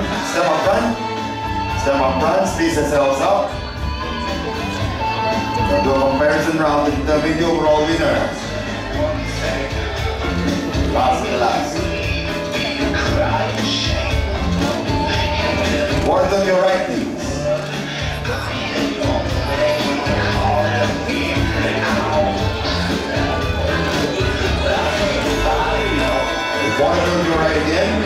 Step up front. Step up front. Space yourselves up. We'll do a comparison round to determine the overall winner. Last and last. Work on your right please. Work on your right again.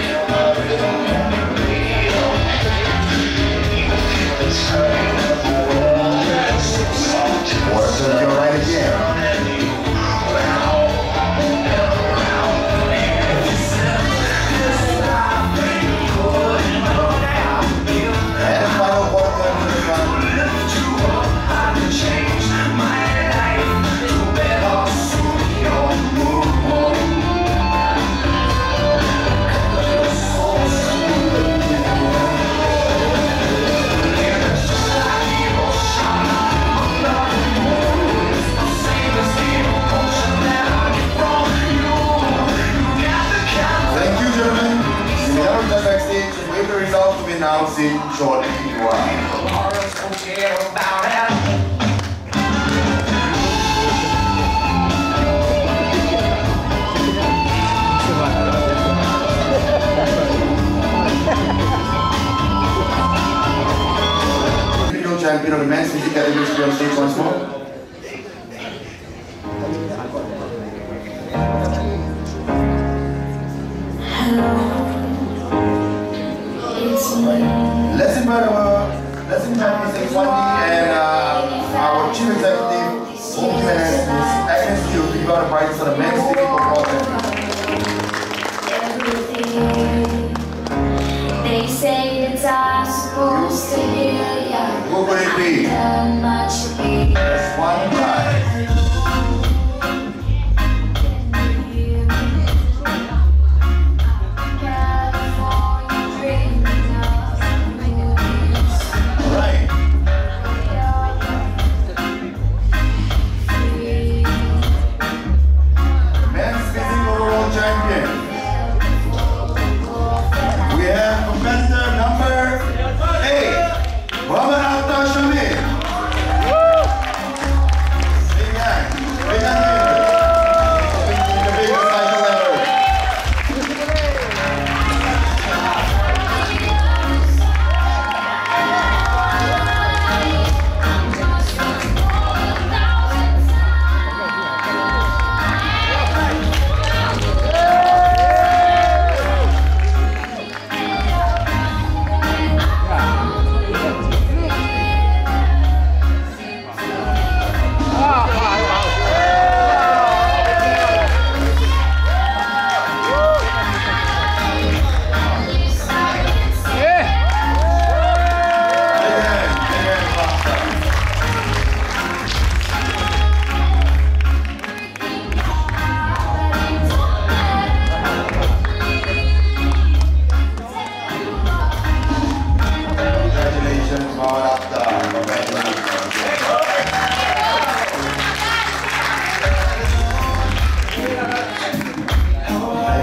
Work on your right again. Announcing shortly. Champion of the men's physique category to be on stage once more. Lesson plan is and our chief executive, HomeTeamNS, is asking you to give out a prize for the men's physique overall championship. They say that I'm supposed to hear ya. Who could it be? That's one prize. Shamin.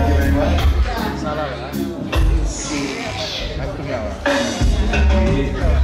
Tertiary.